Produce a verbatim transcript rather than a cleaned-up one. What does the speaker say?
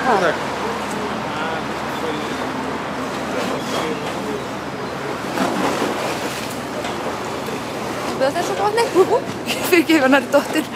Spila þess að vatni. Fyrir ekki hefur næri dóttir.